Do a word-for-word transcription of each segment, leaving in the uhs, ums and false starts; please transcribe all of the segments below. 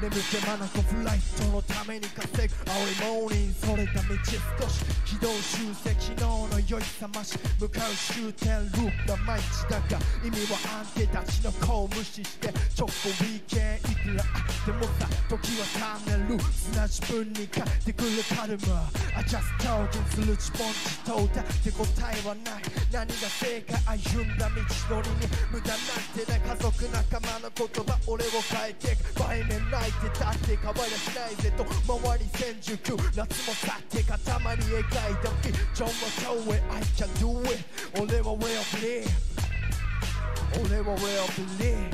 眠気まなこフライトのために稼ぐ青いモーニングそれた道少し軌道修正昨日の酔い覚まし向かう終点ループな毎日だが意味はあんてたちの子を無視してちょっとウィーケンいくらあってもさ時は経ねる砂自分に返ってくるカルマ I just talking する自問自答だって答えはない何が正解歩んだ道のりに無駄なんてない家族仲間の言葉俺を変えていく前面泣いてたって変わりゃしないぜと周りせんじゅうきゅう夏も去って塊描いたビジョンを問え I can do it 俺は will believe 俺は will believe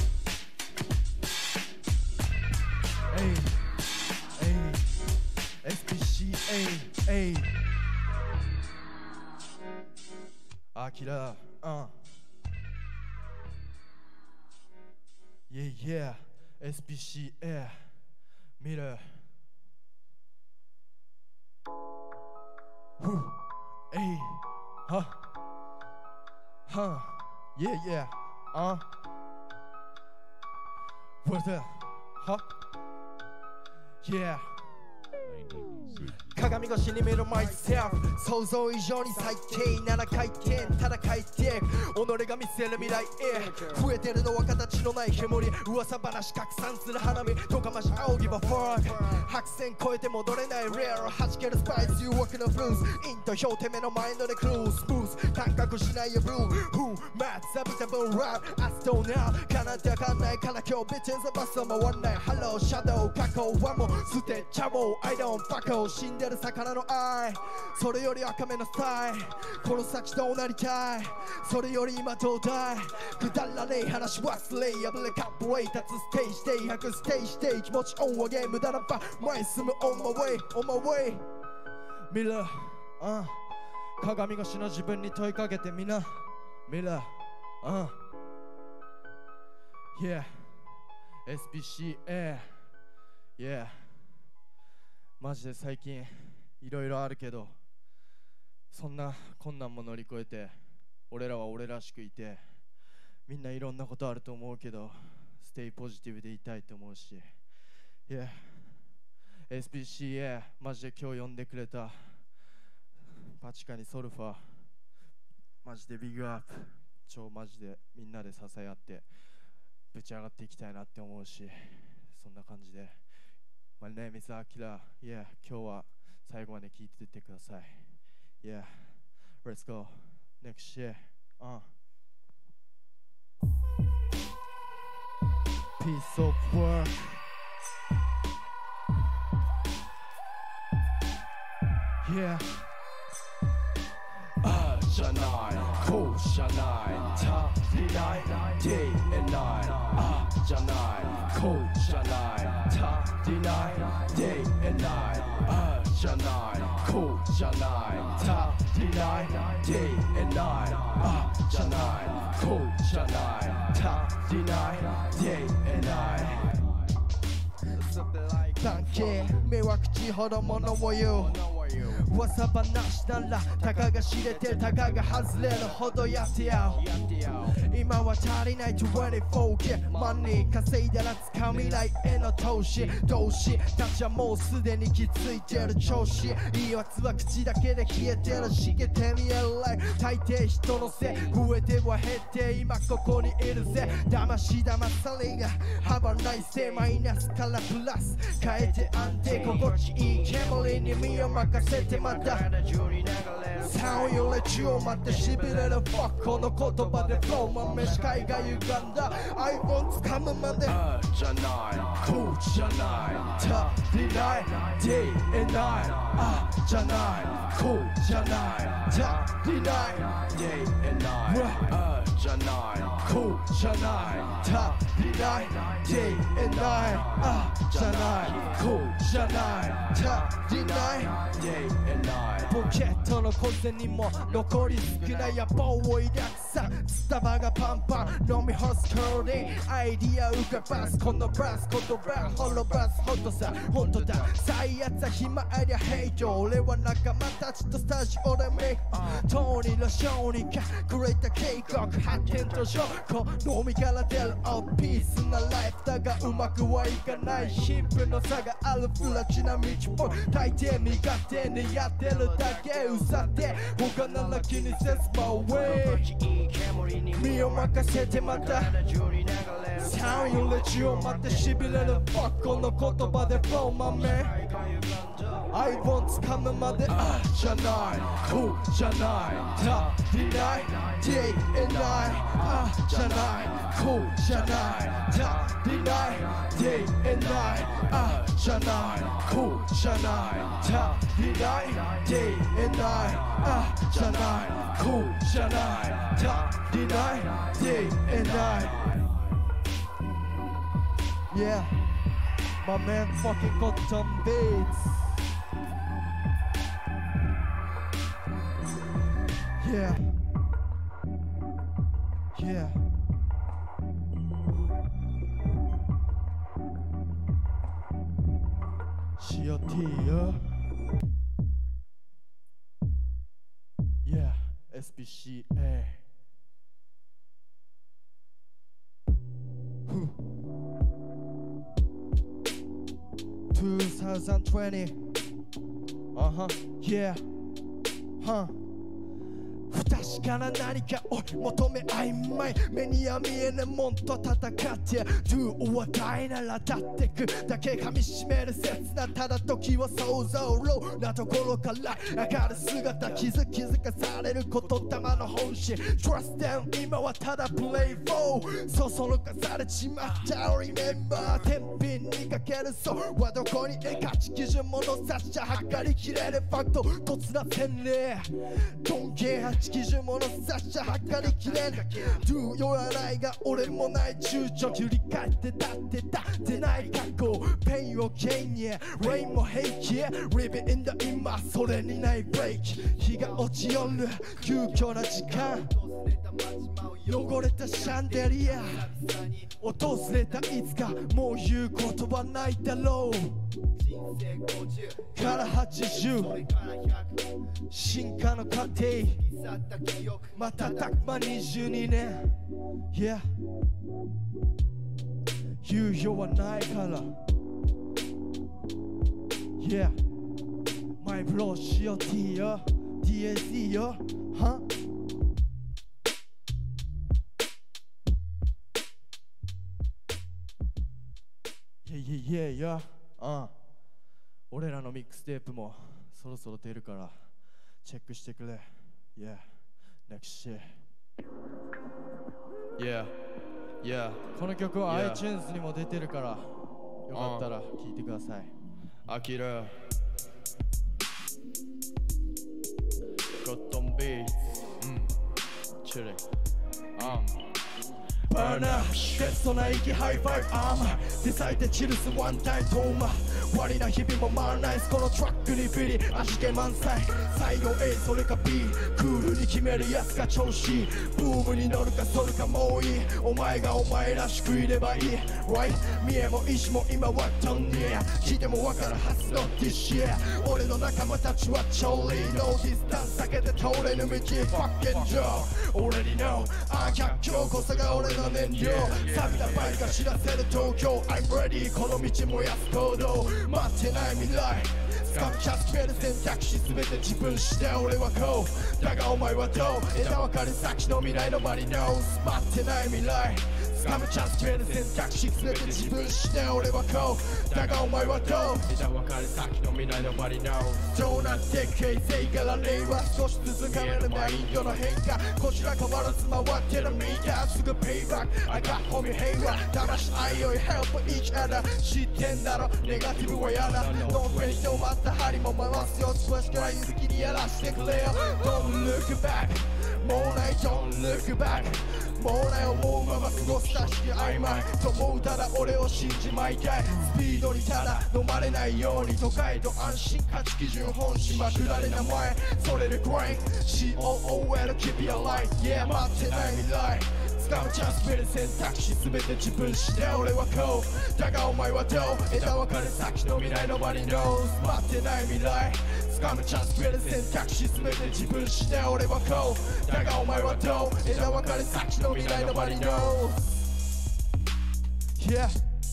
エイエイ エスピーシー エイエイアキラうん Yeah yeah エスピーシー エイ見るふうえいはは Yeah yeah あ What's that は Yeah鏡越しに見る myself 想像以上に最低なら回転ただ書いて己が見せる未来へ増えてるのは形のない煙噂話拡散する花見とかまし仰ぎば fuck 白線越えて戻れない rare 弾けるスパイス誘惑のフルーズインと表て目の前のでクルーススムーズ感覚しないよブルー Who マッツ錆びた分ラップ I still now 叶ってあかんないから今日ビッチンズバスは回んない Hello shadow 過去はもう捨てちゃおう I don't fuck 死んでる魚の愛それより赤目のスタイルこの先どうなりたいそれより今どうだいくだらねえ話忘れ破れカップウェイ立つステージで吐くステージで気持ちオン上げ無駄な場前進む on my way on my way 見る、うん、鏡越しの自分に問いかけてみな見る、うん、Yeah エスピーシー エー Yeahマジで最近いろいろあるけどそんな困難も乗り越えて俺らは俺らしくいてみんないろんなことあると思うけどステイポジティブでいたいと思うし Yeah エスピーシー エー マジで今日呼んでくれたパチカにソルファーマジでビッグアップ超マジでみんなで支え合ってぶち上がっていきたいなって思うしそんな感じでMy name is Akira. Yeah, 今日は最後まで聞いててください。Yeah, let's go. Next year. Uh. Piece of work. Yeah. あじゃない、こうじゃない、足りない、Day and night。あじゃない、こうじゃない、足りない、Day and night。あじゃない、こうじゃない、足りない、Day and night。あじゃない、こうじゃない、足りない、Day and night。関係迷惑地ほどものを言う噂話ならたかが知れてたかが外れるほどやってやう今は足りないにじゅうよんけマニー稼いだら使う未来への投資同志たちはもうすでに気づいてる調子いいやつは口だけで消えてる茂って見えるライフ大抵人のせい増えては減って今ここにいるぜ騙し騙されが幅ないせマイナスからプラス変えて安定心地いい煙に身を任せてまたさおよれ血を待ってしびれるファックこの言葉でフロー豆視界が歪んだ iPhone 掴むまであじゃないこうじゃない足りない Day and night あじゃないこうじゃない足りない Day and night あじゃないこうじゃない足りない Day and night あじゃないこうじゃないじゃない足りないポケットの小銭も残り少ないや棒を抱くさスタバがパンパン飲み干すコーディアイディア浮かばすこのバス言葉滅ばすほどさ本当だ最悪は暇ありゃヘイト俺は仲間たちとスタジオでメイクトーニーの小児がくれた計画発見と証拠飲みから出るオーピースなライフだがうまくはいかない貧富の差がある不ラチな道も大抵苦手にやってるだけうさて他なら気にせず My way 身を任せてまたサウンドレジを待ってしびれるファッコの言葉でフローマメアイボン掴むまであじゃないこうじゃない足りないデイエないあじゃないこうじゃない足りないデイエないあじゃないこうじゃない足りないデイエないあじゃないこうじゃない足りないデイエない Yeah my man fucking got some beats Yeah Yeah C O T yeah Yeah S P C A twenty twenty Uh-huh Yeah Huh不確かな何かを求め曖昧目には見えぬもんと戦って Do or die なら立ってくだけ噛みしめる切なただ時は想像ローなところから上がる姿気づ気づかされること玉の本心 Trust them 今はただ Play for そそのかされちまった Remember 天秤にかけるそうはどこに価値基準物差しじゃ測りきれるファクト突な洗礼 Don't care基準物差しじゃ測りきれん Do よらないが俺もない躊躇振り返って立って立ってない過去ペインを剣にレインも平気 Live in the 今それにないブレイク日が落ちよる急遽な時間汚れたシャンデリア訪れたいつかもう言うことはないだろうからはちじゅう進化の過程瞬く間にじゅうにねん Yeah 猶予はないから Yeah My bro C O T よ D A Z よ Huh Yeah yeah yeah yeah 俺らのミックステープもそろそろ出るからチェックしてくれ Yeah Next shit Yeah Yeah この曲は iTunes にも出てるからよかったら聴いてくださいアキラコットンビーツうんチュレうんバーナーベストな息ハイファイブアーマー手裂いてチルスワンタイムトーマ終わりな日々もマーナイスこのトラックにビリ味気満載最後 A それか B クールに決めるやつが調子いいブームに乗るかそれかもういいお前がお前らしくいればいい Right 見えも意志も今はドンニア聞いてもわかるはずの This year 俺の仲間たちはチョリーノーディスタンス避けて通れぬ道 Fucking Joe Already know ああ逆境こそが俺の燃料錆びたバイクが知らせる東京 I'm ready この道燃やす行動待ってない未来掴むキャス決める選択肢全て自分して俺はこうだがお前はどう枝分かれ先の未来のマリノー待ってない未来掴むチャンス決める選択肢全て自分して俺はこうだがお前はどう枝分かれ先の未来のマリノーどうなって形成から令和少しずつかめるマインドの変化こちら変わらず回ってるミーターすぐペイバック I got homie 平和魂愛より help each other 知ってんだろネガティブはやだノーフェイスを待った針も回すよ少しから好きにやらしてくれよ Don't look back もうない Don't look back もうない思うまま過ごすたし曖昧と思うただ俺を信じまいたいスピーードにただ飲まれないように都会と安心価値基準本心まくられ名前それで Grind シーオーオーエル Keep your life Yeah 待ってない未来掴むチャンスベル選択肢全て自分して俺はこうだがお前はどう枝分かれ先の未来 Nobody knows 待ってない未来掴むチャンスベル選択肢全て自分して俺はこうだがお前はどう枝分かれ先の未来 Nobody knows Yeah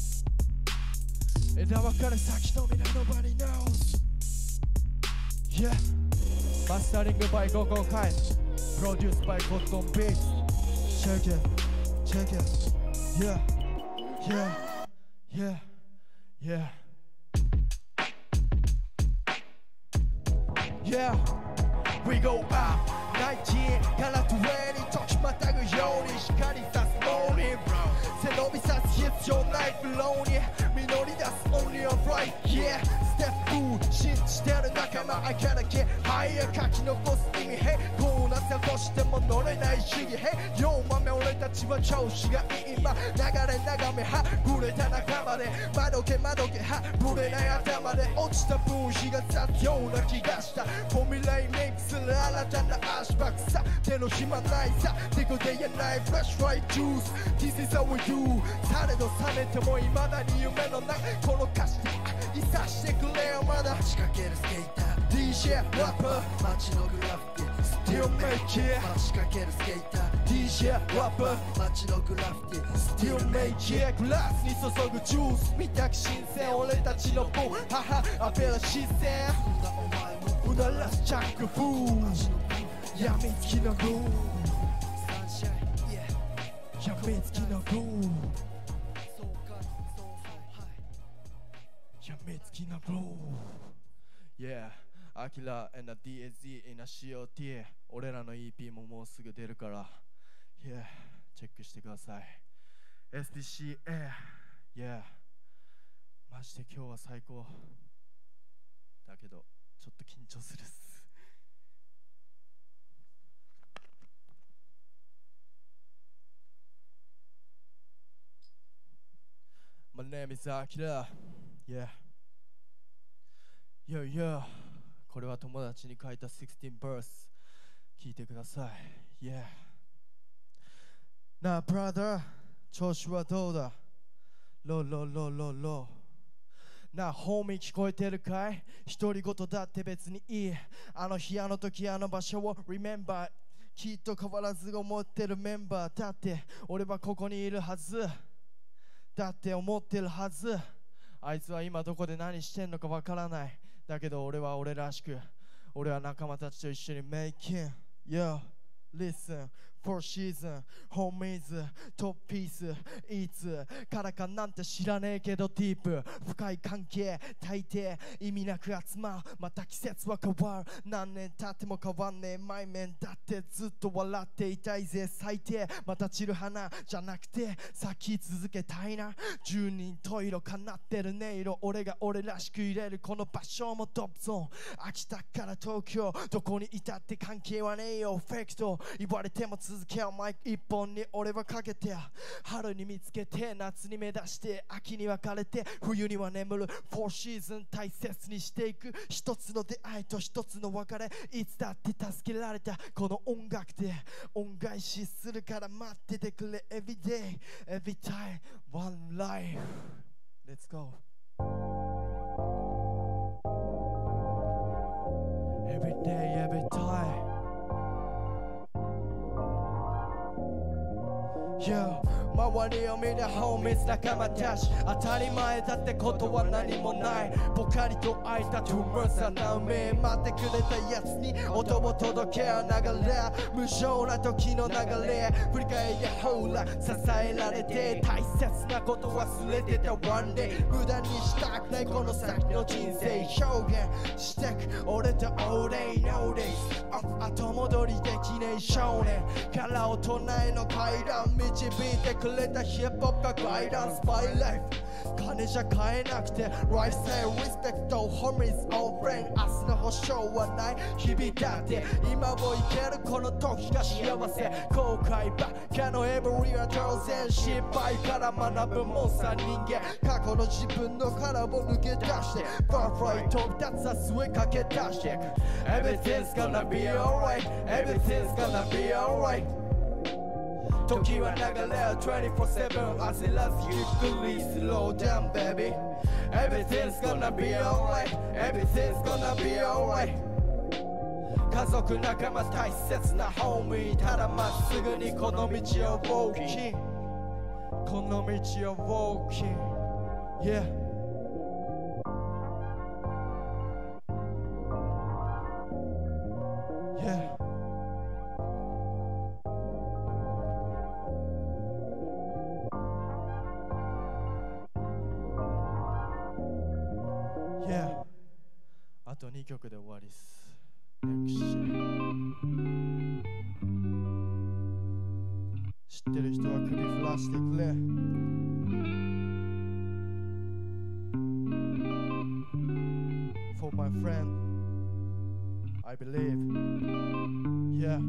枝分かれ先の未来 Nobody knows Yeah マスタリング by ゴーゴーカイプロデュース by コットンビーツCheck it, check it, yeah, yeah, yeah, yeah, yeah. We go up, nineteenからにじゅう時またぐように光さすモーニング背伸びさす必要ないフローに実り出す only on right, yeah. Step two 信じてる仲間 I gotta get higher 書き残す意味 Hey こうなったとしても乗れない主義 Hey よう豆俺たちは調子がいい今流れ眺めはぶれた仲間で窓け窓けはぶれない頭で落ちた分日が経つような気がしたフォーミュライメイクする新たな足場さ手の暇ないさ手こでやないフラッシュライトジュース This is how we do されどされても未だに夢のないこの歌詞でいさしてくれよまだ仕掛けるスケーター ディージェー ラッパー街のグラフィティ Still make it 仕掛けるスケーター ディージェー ラッパー街のグラフィティ Still make it グラスに注ぐジュース見たく新鮮俺たちの棒母アペラ視線うならすジャンクフードやみつきのグーやみつきのグーやみつきのグー Yeah アキラ and the ディーエスディー in a シーオーティー 俺らの イーピー ももうすぐ出るから Yeah チェックしてください エスディーシーエー Yeah マジで今日は最高だけどちょっと緊張するっすMy name is Akira Yeah Yo yo これは友達に書いたじゅうろくバース聞いてください Yeah なあブラザー調子はどうだロロロロロなあホーミー聞こえてるかい独り言だって別にいいあの日あの時あの場所を Remember きっと変わらず思ってるメンバーだって俺はここにいるはずだって思ってるはずあいつは今どこで何してんのかわからないだけど俺は俺らしく俺は仲間たちと一緒に Making Yo Listen Four Seasons Homies トップピースいつからかなんて知らねえけどディープ深い関係大抵意味なく集まるまた季節は変わる何年経っても変わんねえ前面だってずっと笑っていたいぜ最低また散る花じゃなくて咲き続けたいな十人十色かなってる音色俺が俺らしく入れるこの場所もトップゾーン秋田から東京どこにいたって関係はねえよフェイクと言われても続けよマイク一本に俺はかけて春に見つけて夏に目指して秋に別れて冬には眠るフォーシーズン大切にしていく一つの出会いと一つの別れいつだって助けられたこの音楽で恩返しするから待っててくれ Every day every time one life Let's go Every day every time Yo 周りを見るホーミーズ仲間たち当たり前だってことは何もないぽかりと開いたトゥームサナウメ待ってくれたやつに音を届け合う流れ無情な時の流れ振り返りほら支えられて大切なこと忘れてた One day 無駄にしたくないこの先の人生表現してく俺と All day No days 後戻りできない少年から大人への階段導いてくれれたヒップホップがガイダンスバイライフ金じゃ買えなくて Life say respect homies all friend 明日の保証はない日々だって今を生けるこの時が幸せ後悔ばっかの Every は当然失敗から学ぶもんさ人間過去の自分の殻を抜け出して Firefly 飛び立つ明日へ駆け出していく Everything's gonna be alright Everything's gonna be alright時は流れる twenty-four seven 焦らずゆっくり slow down baby Everything's gonna be alright Everything's gonna be alright 家族仲間大切なホーミーただまっすぐにこの道を walking この道を walking yeah yeah yeah あとにきょくで終わりっす知ってる人は首振らしてくれFor my friend I believe Yeah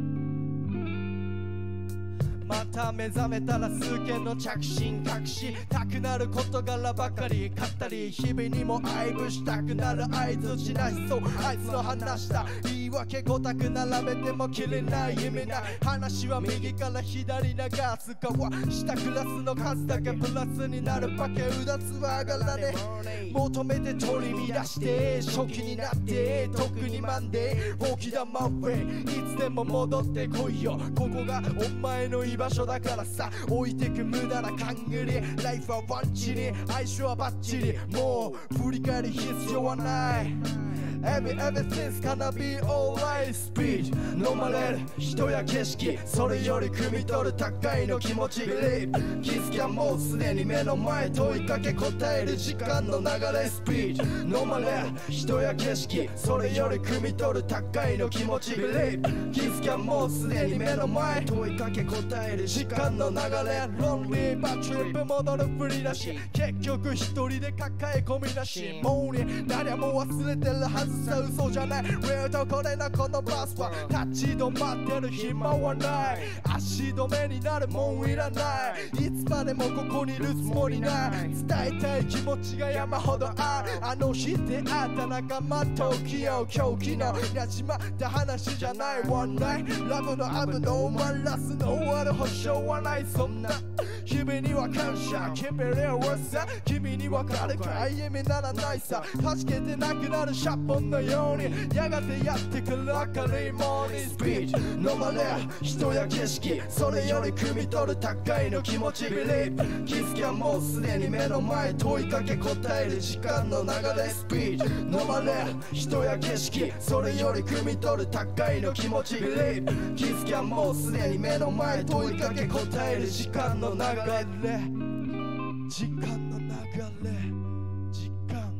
また目覚めたら数件の着信隠したくなる事柄ばかり語り日々にも愛撫したくなる合図しないそうあいつの話した言い訳ごたく並べても切れない意味ない話は右から左流すかは下クラスの数だけプラスになるバケうだつは上がらね求めて取り乱して初期になって特にマンデー大きなマンウェイいつでも戻ってこいよここがお前の居場所だからさ置いてく無駄な勘繰りライフはワンチリ相性はバッチリもう振り返り必要はない Every, everything's gonna be alright Speed 飲まれる人や景色それより汲み取る高いの気持ち Believe 気づきはもうすでに目の前問いかけ答える時間の流れ Speed 飲まれる人や景色それより汲み取る高いの気持ち Believe 気づきはもうすでに目の前問いかけ答える時間の流れ Lonely バッチリップ戻るふりなし結局一人で抱え込みなしもうに誰も忘れてるはずさ嘘じゃない Real とこれなこのバスは立ち止まってる暇はない足止めになるもんいらないいつまでもここにいるつもりない伝えたい気持ちが山ほどあるあの日出会った仲間時を今日昨日やじまった話じゃない One night ラブのアブノーマンラスの終わる保証はないそんな日々には感謝君にはさ君にわかるか意味ならないさ弾けてなくなるシャボンのようにやがてやってくる明るいモーニングスピーチ飲まれ人や景色それより汲み取る高いの気持ち Believe 気づきはもうすでに目の前問いかけ答える時間の流れスピーチ飲まれ人や景色それより汲み取る高いの気持ち Believe 気づきはもうすでに目の前問いかけ答える時間の流れ時間の流れ時間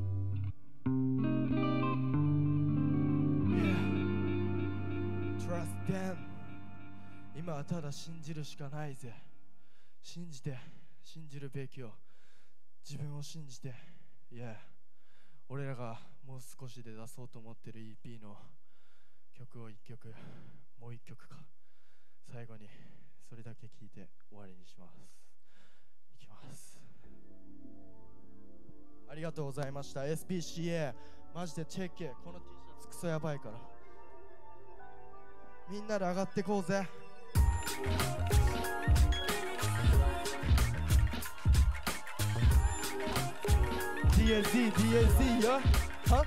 yeah. Trust them 今はただ信じるしかないぜ信じて信じるべきを自分を信じて Yeah 俺らがもう少しで出そうと思ってる イーピー の曲をいっきょくもういっきょくか最後にそれだけ聞いて終わりにしますいきますありがとうございました エスピーシーエー マジでチェッケこの T シャツクソやばいからみんなで上がってこうぜディーエルディー ディーエルディー よは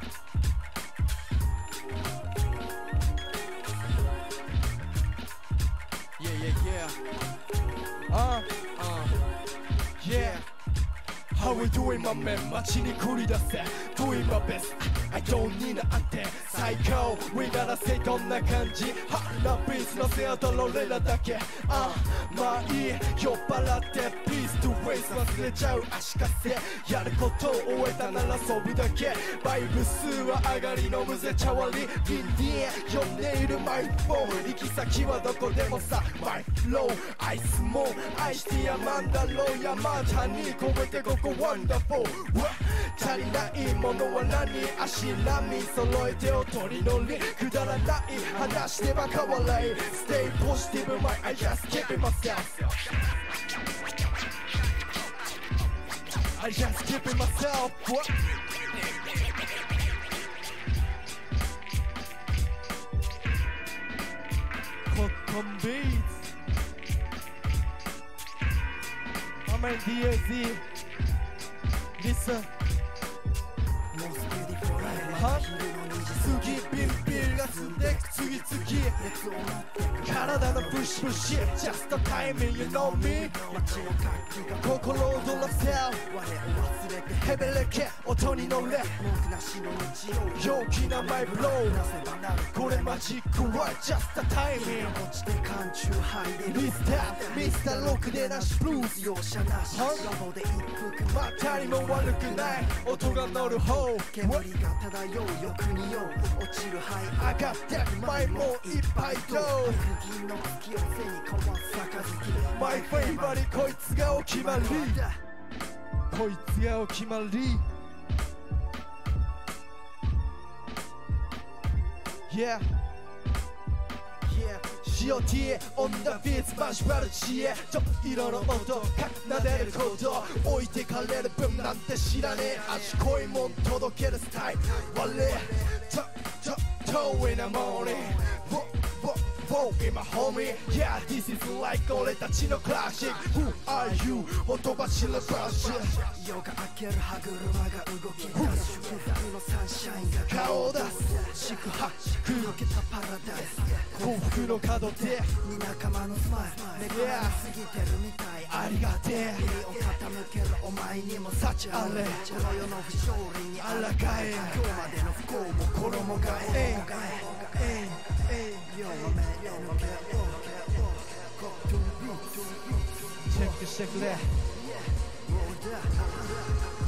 Yeah, yeah, yeah. Uh, uh, yeah. How we doing my man 街に繰り出せ Doing my best I don't need an って最高 We gotta say どんな感じハッラピースのせやと俺らだけあまあいい酔っ払ってピース to waste 忘れちゃう足かせやることを終えたなら遊ぶだけバイブ数は上がり飲むぜ茶割りリンディ呼んでいるマイフォン行き先はどこでもさマイフローアイスも愛してやまんだろう山田に込めてここワンダフォー足りないものは何足並み揃えておとり乗りくだらない話でばか笑い Stay positive my I just keep it myself I just keep it myself What? Cotton beats I'm in D A Z Listenは次ビンビンがすでく次々体のプシプシ Just the timing you know me 心躍らせヘベレケ音に乗れ陽気なマイブローこれマジックは Just the timing ミスターミスターロックでなしブルースまたにも悪くない音が乗る方煙が漂う欲によ落ちる灰上がって前もいっぱいどうマイフェイバリこいつがお決まりこいつがお決まり Yeahシオティオンダフィーツマシュバル知恵ちょ色の音かなでること置いてかれる分なんて知らねえ味濃いもん届けるスタイル悪いちょちょ遠いなモーニング Whoa, be my homie Yeah, this is like 俺たちのクラシック Who are you? ほとばしるブラッシュ夜が明ける歯車が動き出す祝福のサンシャインが顔を出す四苦八苦抜けたパラダイス幸福の角で仲間のスマイル願いすぎてるみたいありがてえ耳を傾けるお前にも幸あれこの世の不勝利にあらがえ今日までの不幸も衣替えチェックしてくれ